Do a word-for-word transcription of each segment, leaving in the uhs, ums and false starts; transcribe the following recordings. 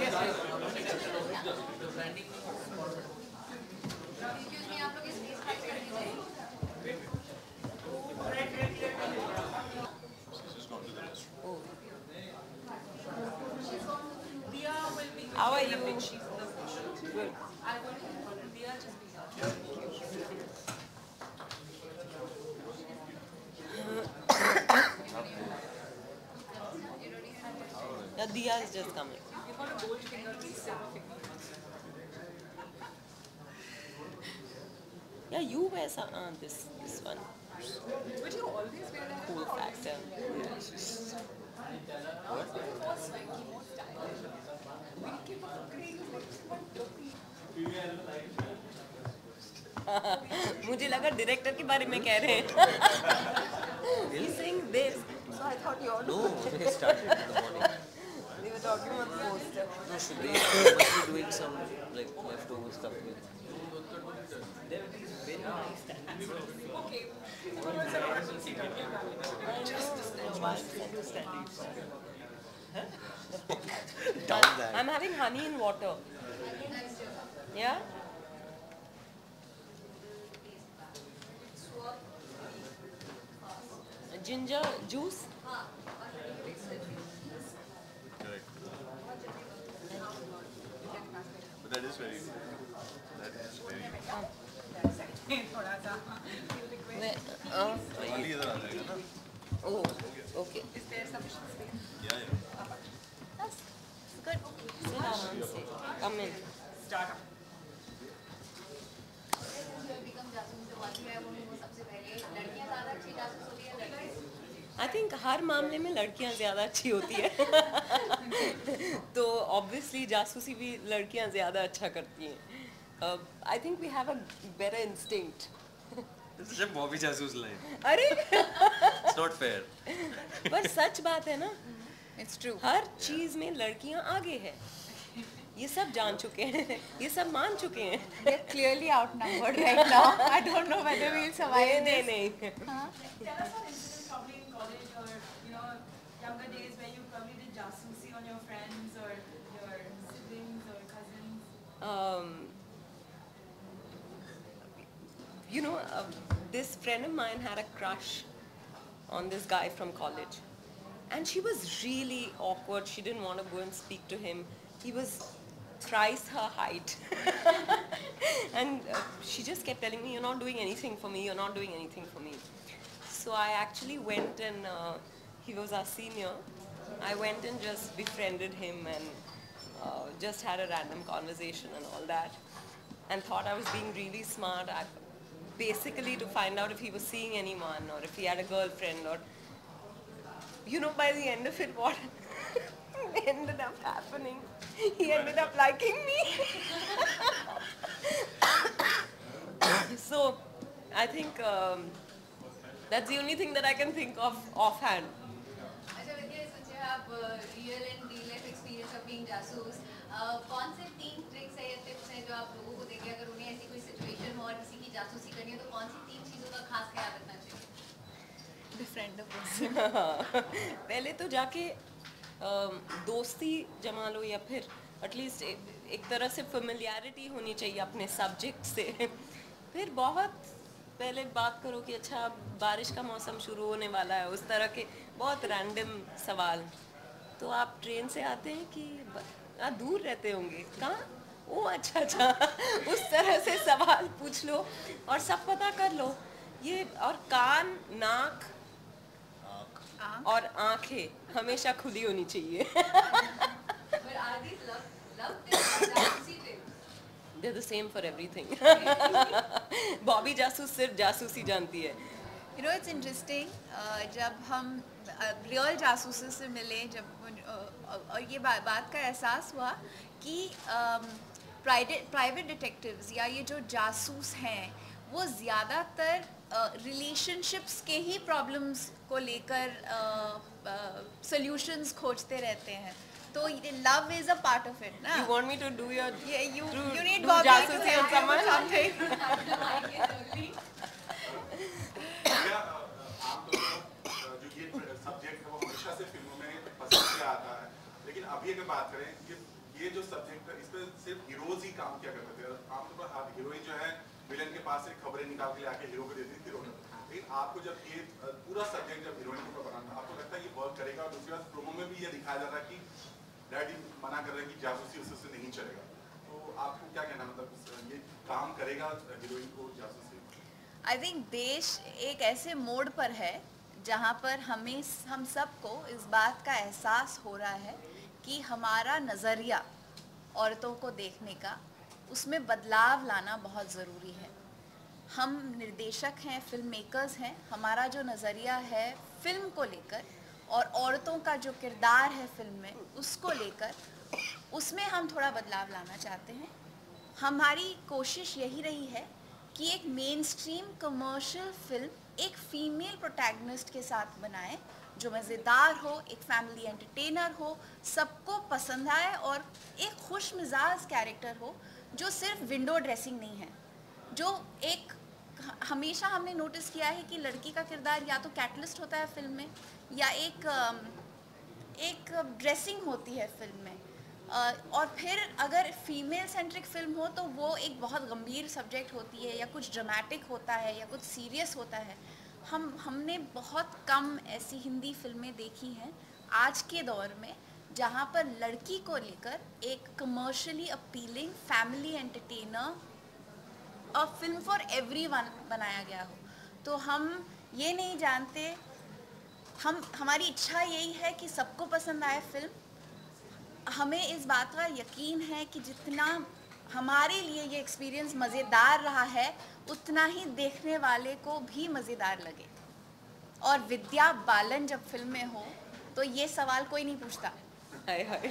How are you? Good. The Diya is just coming. Yeah, you wear some, uh, this this one. Would you always wear that? Cool factor. मुझे लगा director के बारे में कह रहे हैं. He's saying this, so I thought you all. No, they started in the morning. They were talking about the poster. No, should they they must be doing some like leftover stuff with. Okay. Down that. I'm having honey in water. Yeah? Ginger juice? Correct. But that is very good. That is very good. थोड़ा सा. Where- uh, पानी इधर आ जाएगा ना? oh, okay. Is there sufficient space? Yeah, yeah. That's good. Sit down, sit. Come in. Start up. I think हर मामले में लड़कियां ज़्यादा अच्छी होती है. तो obviously जासूसी भी लड़कियां ज़्यादा अच्छा करती हैं. Uh, I think we have a better instinct. This is a Bobby Jasus line. अरे It's not fair. पर सच बात है ना, It's true. हर चीज में लड़कियां आगे है. ये सब जान चुके हैं, ये सब मान चुके हैं. We're clearly outnumbered right now. I don't know whether we'll survive नहीं this. नहीं नहीं. Huh? Tell us an incident probably in college or you know younger days where you probably did jasusi on your friends or your siblings or cousins. Um, you know, uh, this friend of mine had a crush on this guy from college, and she was really awkward. She didn't want to go and speak to him. He was thrice her height. And uh, she just kept telling me, you're not doing anything for me, you're not doing anything for me. So I actually went and, uh, he was our senior, I went and just befriended him and uh, just had a random conversation and all that, and thought I was being really smart, I, basically to find out if he was seeing anyone or if he had a girlfriend, or, you know, by the end of it, what ended up happening? He ended up liking me. So, I think um, that's the only thing that I can think of offhand. अच्छा विद्या, since you have uh, real and real life experience of being जासूस, uh, कौन से तीन tricks है या tips हैं जो आप लोगों को देंगे अगर उन्हें ऐसी कोई सिचुएशन हो और किसी की जासूसी करनी हो तो कौन सी तीन चीजों का खास ख्याल रखना चाहिए? Befriend a person. पहले तो जाके अम, दोस्ती जमा लो या फिर एटलीस्ट एक तरह से फेमिलियरिटी होनी चाहिए अपने सब्जेक्ट से. फिर बहुत पहले बात करो कि अच्छा बारिश का मौसम शुरू होने वाला है, उस तरह के बहुत रैंडम सवाल. तो आप ट्रेन से आते हैं कि ब- आप दूर रहते होंगे, कहाँ? ओ अच्छा अच्छा. उस तरह से सवाल पूछ लो और सब पता कर लो. ये और कान, नाक और आंखें हमेशा खुली होनी चाहिए. But are these love love tips or जासूसी tips? They're the same for everything. Bobby Jasoos सिर्फ जासूसी जानती है. You know, it's interesting. Uh, जब हम रियल जासूसी से मिले, जब uh, और ये बा, बात का एहसास हुआ कि प्राइवेट प्राइवेट डिटेक्टिव्स या ये जो जासूस हैं वो ज़्यादातर रिलेशनशिप्स uh, के ही प्रॉब्लम्स को लेकर सॉल्यूशंस uh, uh, खोजते रहते हैं. तो love is a part of it ना. You want me to do your Yeah, you do, you need do Bobby to जासूसी on help you with someone? something. या आमतौर पर जो ये सब्जेक्ट है वो हमेशा से फिल्मों में पसंद किया आता है, लेकिन अभी अगर बात करें ये ये जो सब्जेक्ट है इस पे सिर्फ हीरोज ही काम किया करते थे। आमतौर पर आप हीरोइन जो है विलेन के पास से खबरें निकाल के आके हीरो को देती थी हीरो। लेकिन आपको जब ये पूरा सब्जेक्ट जब हीरोइन के ऊपर बनाना आपको लगता है ये वर्क करेगा? और दूसरी बात प्रोमो में भी ये दिखाया जा रहा है कि डैडी मना कर रहे हैं कि जासूसी उससे नहीं चलेगा, तो आपको क्या कहना, मतलब ये काम करेगा हीरोइन को जासूसी? आई थिंक देश एक ऐसे मोड़ पर है जहाँ पर हमें हम सबको इस बात का एहसास हो रहा है कि हमारा नज़रिया औरतों को देखने का, उसमें बदलाव लाना बहुत ज़रूरी है। हम निर्देशक हैं, फिल्म मेकर्स हैं, हमारा जो नज़रिया है फिल्म को लेकर और औरतों का जो किरदार है फिल्म में उसको लेकर, उसमें हम थोड़ा बदलाव लाना चाहते हैं। हमारी कोशिश यही रही है कि एक मेन स्ट्रीम कमर्शियल फिल्म एक फीमेल प्रोटैगनिस्ट के साथ बनाए जो मज़ेदार हो, एक फैमिली एंटरटेनर हो, सबको पसंद आए और एक खुश मिजाज कैरेक्टर हो जो सिर्फ विंडो ड्रेसिंग नहीं है। जो एक हमेशा हमने नोटिस किया है कि लड़की का किरदार या तो कैटलिस्ट होता है फिल्म में या एक एक ड्रेसिंग होती है फिल्म में, और फिर अगर फीमेल सेंट्रिक फिल्म हो तो वो एक बहुत गंभीर सब्जेक्ट होती है या कुछ ड्रामेटिक होता है या कुछ सीरियस होता है। हम हमने बहुत कम ऐसी हिंदी फिल्में देखी हैं आज के दौर में जहाँ पर लड़की को लेकर एक कमर्शियली अपीलिंग फैमिली एंटरटेनर और फिल्म फॉर एवरीवन बनाया गया हो। तो हम ये नहीं जानते, हम हमारी इच्छा यही है कि सबको पसंद आए फिल्म। हमें इस बात का यकीन है कि जितना हमारे लिए ये एक्सपीरियंस मज़ेदार रहा है उतना ही देखने वाले को भी मज़ेदार लगे। और विद्या बालन जब फिल्म में हो तो ये सवाल कोई नहीं पूछता। हाय हाय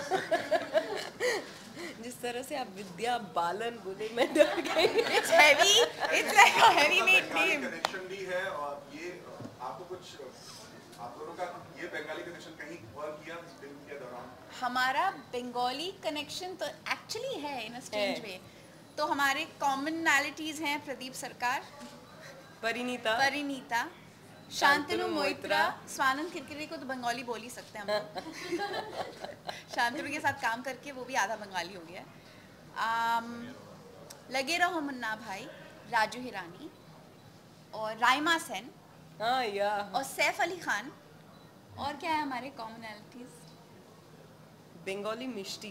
जिस तरह से आप विद्या बालन बोले मैं डर गई। It's heavy, it's like a heavy made name. Connection भी है और ये आपको कुछ आप लोगों का ये बंगाली कनेक्शन कहीं वर्क किया फिल्म के दौरान? हमारा बंगाली कनेक्शन तो एक्चुअली है इन अ स्ट्रेंज वे। तो हमारे कॉमनैलिटीज हैं प्रदीप सरकार, परिणीता परिणीता, शांतनु मोइत्रा, स्वानंद किरकिरे को तो बंगाली बोल ही सकते हैं हम लोग। शांतनु के साथ काम करके वो भी आधा बंगाली हो गया। आम, लगे रहो मुन्ना भाई, राजू हिरानी और राइमा सेन हाँ या और सैफ अली खान। और क्या है हमारे कॉमनैलिटीज? बंगाली मिष्टी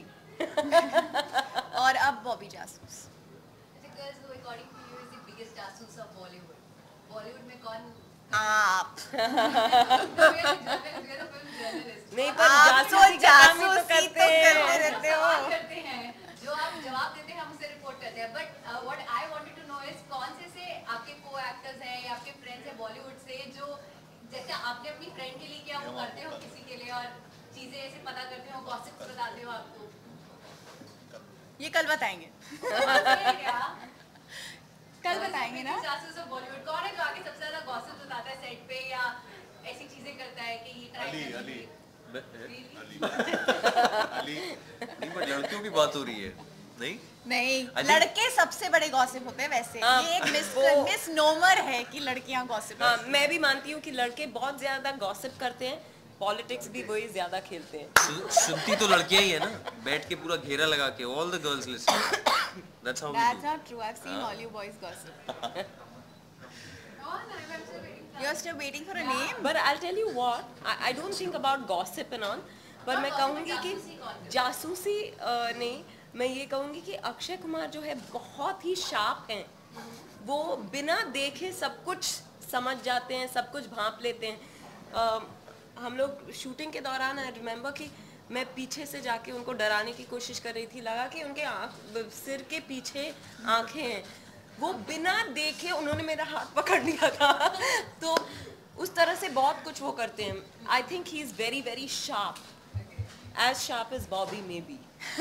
और अब Bobby Jasoos. Girls, who according to you is the biggest jasus of Bollywood? Bollywood में कौन? आप No, we are the journal- we are the film journalist. नहीं पर आप तो जासूसी का काम ही तो जासूसी करते तो हैं। करते रहते हो। सवाल करते हैं, जो आप जवाब देते हैं हम उसे रिपोर्ट करते हैं। But what I wanted to know is कौन से से आपके को एक्टर्स हैं या आपके फ्रेंड्स हैं बॉलीवुड से जो जैसे आपने अपनी फ्रेंड के लिए किया वो करते हो किसी के लिए और चीजें ऐसे पता करते हो, गॉसिप्स बताते हो आपको? ये कल बताएंगे। क्या? कल बताएंगे ना। जासूस ऑफ बॉलीवुड कौन है जो आगे सबसे ज्यादा गॉसिप बताता है सेट पे या ऐसी चीजें करता है कि ये ट्राई अली अली Really? अली अली नहीं बट लड़कियों की बात हो रही है नहीं नहीं, I think- लड़के सबसे बड़े गॉसिप होते हैं वैसे। हाँ, ये एक मिस वो- मिसनोमर है कि लड़कियां गॉसिप। हाँ मैं भी मानती हूँ कि लड़के बहुत ज्यादा गॉसिप करते हैं, पॉलिटिक्स भी वही ज्यादा खेलते हैं। सु, सुनती तो लड़कियां ही है ना, बैठ के पूरा घेरा लगा के all the girls listen, that's how we That's do. not true. I've seen all you boys gossip. कौन है? I'm still waiting for- You're still waiting for a name? But I'll tell you what, I, I don't think about gossip and all, पर मैं कहूँगी कि जासूसी कौन करता है? जासूसी अ, नहीं, मैं ये कहूँगी कि अक्षय कुमार जो है बहुत ही शार्प हैं। वो बिना देखे सब कुछ समझ जाते हैं, सब कुछ भांप लेते हैं। अ, हम लोग शूटिंग के दौरान आई रिमेम्बर कि मैं पीछे से जाके उनको डराने की कोशिश कर रही थी, लगा कि उनके आँख सिर के पीछे आँखें हैं। वो बिना देखे उन्होंने मेरा हाथ पकड़ लिया था। तो उस तरह से बहुत कुछ वो करते हैं। I think he is very very sharp, as sharp as Bobby maybe.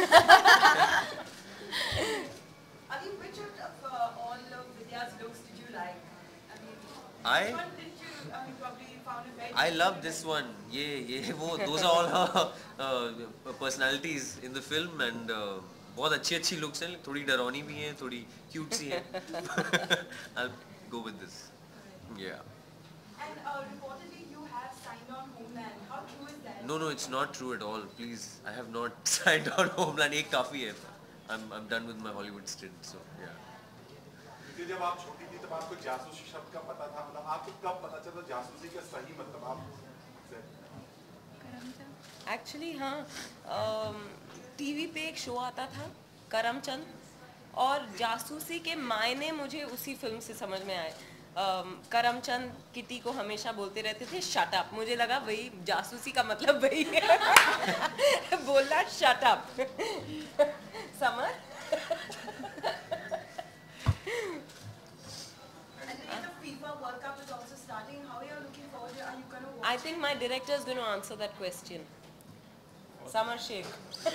Ali, which of uh, all of Vidya's looks did you like? I mean, I which one did you, I mean, probably found it very I love this one. ये ये वो those are all her uh, personalities in the film and uh, बहुत अच्छी अच्छी looks हैं, थोड़ी डरावनी भी हैं, थोड़ी cute सी हैं। I'll go with this. Yeah. And uh, reportedly you have signed signed on Homeland. How true is that? No, no, it's not true at all. Please, I have not signed on Homeland. एक काफी है. I'm I'm done with my Hollywood stint. So yeah. क्योंकि जब आप छोटी थी तब आपको जासूसी शब्द का पता था, मतलब आपको कब पता चला जासूसी का सही मतलब आप? एक्चुअली हाँ, टीवी पे एक शो आता था करमचंद, और जासूसी के मायने मुझे उसी फिल्म से समझ में आए। um, करमचंद किटी को हमेशा बोलते रहते थे शट अप, मुझे लगा वही जासूसी का मतलब वही है बोलना shut up. Samar I think my director is going to answer that question. Samar Sheikh.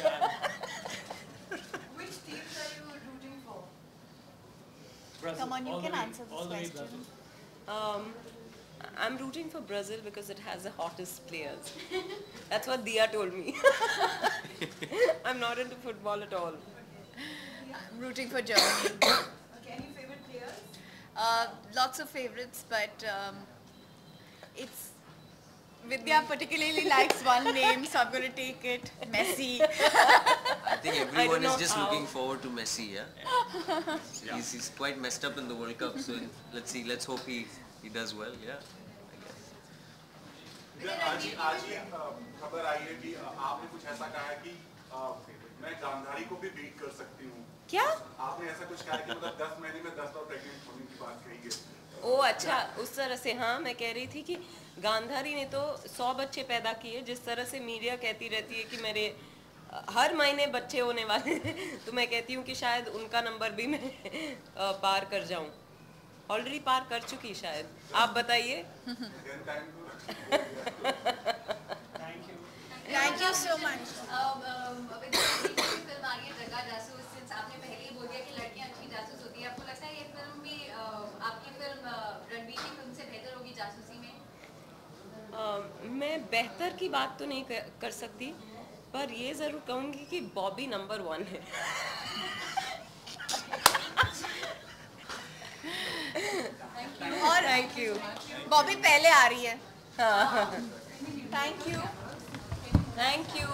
Which teams are you rooting for? Brazil. Come on, you All can the way- answer this all the way question. Brazil. Um, I'm rooting for Brazil because it has the hottest players. That's what Dia told me. I'm not into football at all. I'm rooting for Germany. Okay, any favorite players? Uh, lots of favorites, but um, it's Vidya particularly likes one name, so I'm going to take it. Messi. I think I everyone don't know is just how. looking forward to Messi. Yeah. He's he's quite messed up in the World Cup. So let's see. Let's hope he he does well. Yeah. I guess. आज ही आज ही अ, खबर आई है कि अ, आपने कुछ ऐसा कहा है कि अ, मैं गांधारी को भी बीट कर सकती हूँ। क्या? आपने ऐसा कुछ कहा है कि मतलब दस महीने में दस बार प्रेग्नेंट होने की बात कही है। ओ अच्छा, उस तरह से। हाँ, मैं कह रही थी कि गांधारी ने तो सौ बच्चे पैदा किए, जिस तरह से मीडिया कहती रहती है कि मेरे अ, हर महीने बच्चे होने वाले हैं, तो मैं कहती हूँ कि शायद उनका नंबर भी मैं अ, पार कर जाऊँ। ऑलरेडी पार कर चुकी शायद। आप बताइए। Thank you so much. फिल्म आ रही है जग्गा जासूस, सिंस आपने पहले ही बोल दिया कि लड़कियां अच्छी जासूस होती है, आपको लगता है ये फिल्म भी अ, आपकी फिल्म रणवीर की फिल्म से बेहतर होगी जासूसी में? अ, मैं बेहतर की बात तो नहीं कर, कर सकती, पर ये ज़रूर कहूँगी कि बॉबी नंबर वन है। और थैंक यू। बॉबी पहले आ रही है। हाँ, Thank you. Thank you.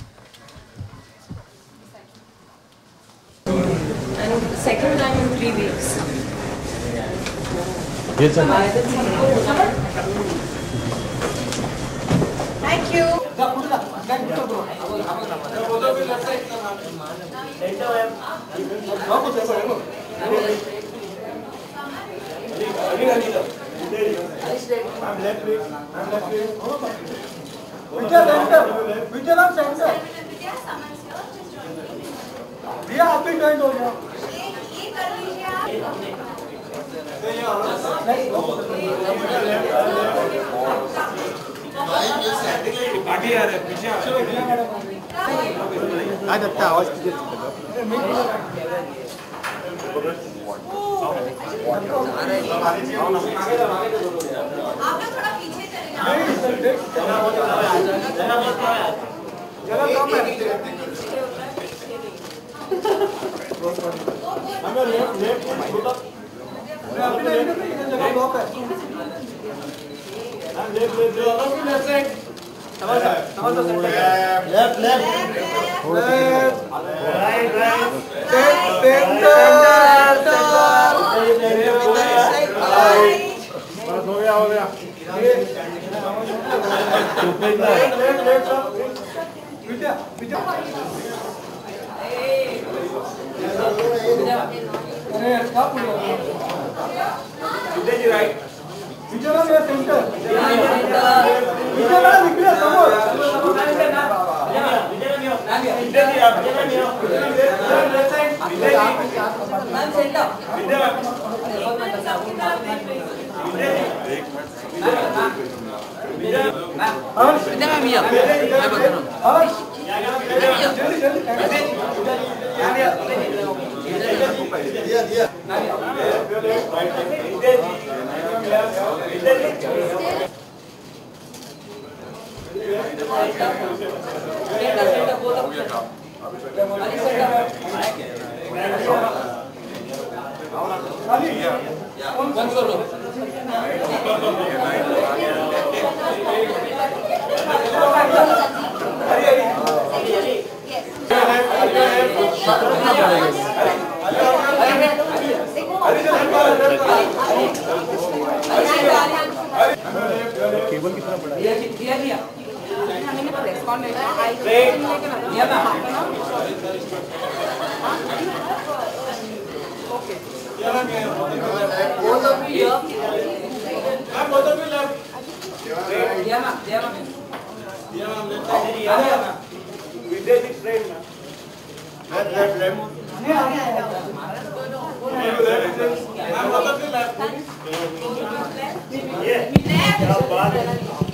And second time in three weeks. Thank you. Vidya समझ लो, just join me. ये कर लीजिए आप। आप लोग थोड़ा पीछे चले जाओ। केबल कितना बड़ा है? दिया दिया हमने प्रेस कॉन नहीं दिया ना ओके बोथ ऑफ यू आप बोथ ऑफ यू लेफ्ट दिया ना दिया ना दिया ना लेफ्ट साइड दिया ना विदेश फ्रेम ना लेफ्ट लेफ्ट लेफ्ट नहीं आ गया आप बोथ ऑफ यू लेफ्ट ये क्या बात है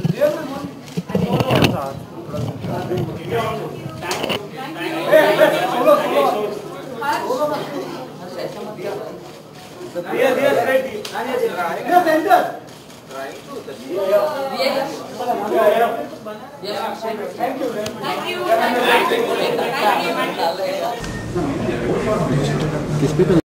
Yes, yes, right. Yes, enter. Trying to. Yes. Yes. Thank you. Thank you. Thank you.